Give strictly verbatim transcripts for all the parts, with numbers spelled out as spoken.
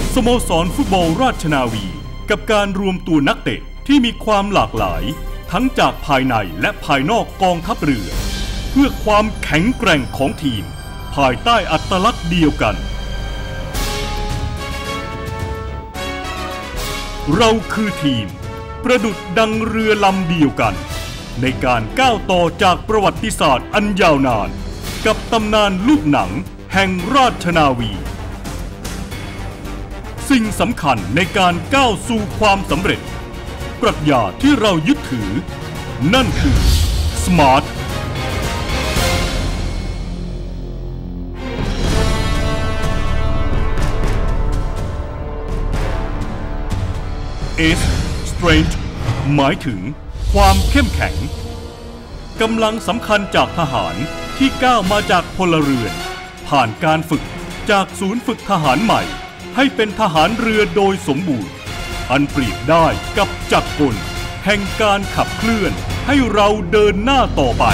สโมสรฟุตบอลราชนาวีกับการรวมตัวนักเตะที่มีความหลากหลายทั้งจากภายในและภายนอกกองทัพเรือเพื่อความแข็งแกร่งของทีมภายใต้อัตลักษณ์เดียวกันเราคือทีมประดุจดังเรือลำเดียวกันในการก้าวต่อจากประวัติศาสตร์อันยาวนานกับตำนานลูกหนังแห่งราชนาวีสิ่งสำคัญในการก้าวสู่ความสำเร็จปรัชญาที่เรายึดถือนั่นคือ Smart S Strength หมายถึงความเข้มแข็งกำลังสำคัญจากทหารที่ก้าวมาจากพลเรือนผ่านการฝึกจากศูนย์ฝึกทหารใหม่ให้เป็นทหารเรือโดยสมบูรณ์อันเปรียบได้กับจักรกลแห่งการขับเคลื่อนให้เราเดินหน้าต่อไป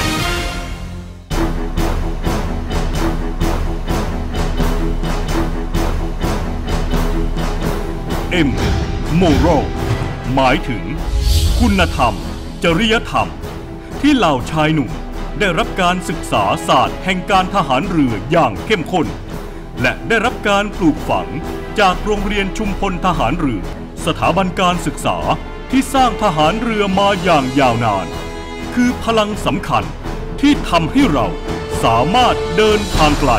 M Moral หมายถึงคุณธรรมจริยธรรมที่เหล่าชายหนุ่มได้รับการศึกษาศาสตร์แห่งการทหารเรืออย่างเข้มข้นและได้รับการปลูกฝังจากโรงเรียนชุมพลทหารเรือสถาบันการศึกษาที่สร้างทหารเรือมาอย่างยาวนานคือพลังสำคัญที่ทำให้เราสามารถเดินทางไกล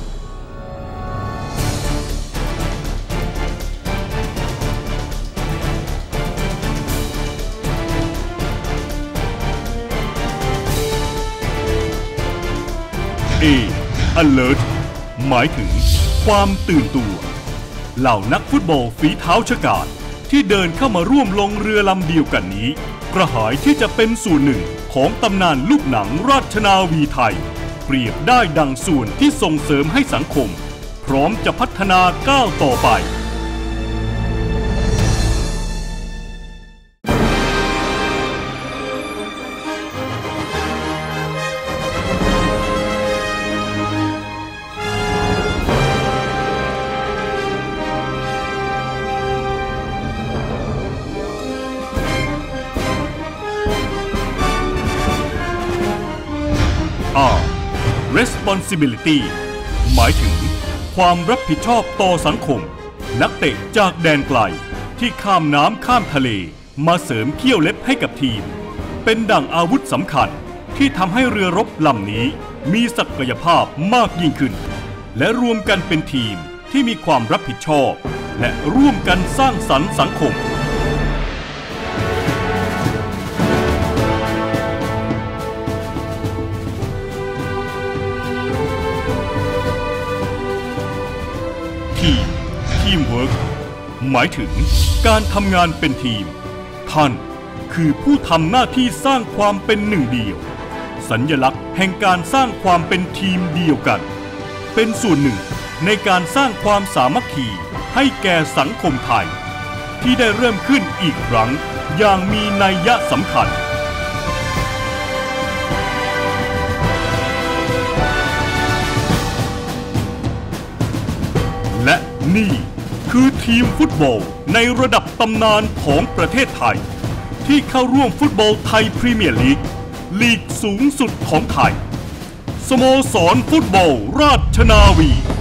A Alert หมายถึงความตื่นตัวเหล่านักฟุตบอลฝีเท้าฉกาจที่เดินเข้ามาร่วมลงเรือลำเดียวกันนี้กระหายที่จะเป็นส่วนหนึ่งของตำนานลูกหนังราชนาวีไทยเปรียบได้ดังส่วนที่ส่งเสริมให้สังคมพร้อมจะพัฒนาก้าวต่อไปR Responsibility หมายถึงความรับผิดชอบต่อสังคมนักเตะจากแดนไกลที่ข้ามน้ำข้ามทะเลมาเสริมเขี้ยวเล็บให้กับทีมเป็นดั่งอาวุธสำคัญที่ทำให้เรือรบลำนี้มีศักยภาพมากยิ่งขึ้นและรวมกันเป็นทีมที่มีความรับผิดชอบและร่วมกันสร้างสรรค์สังคมTeamwork หมายถึงการทำงานเป็นทีมท่านคือผู้ทำหน้าที่สร้างความเป็นหนึ่งเดียวสัญลักษณ์แห่งการสร้างความเป็นทีมเดียวกันเป็นส่วนหนึ่งในการสร้างความสามัคคีให้แก่สังคมไทยที่ได้เริ่มขึ้นอีกครั้งอย่างมีนัยยะสำคัญและนี่คือทีมฟุตบอลในระดับตำนานของประเทศไทยที่เข้าร่วมฟุตบอลไทยพรีเมียร์ลีกลีกสูงสุดของไทยสโมสรฟุตบอลราชนาวี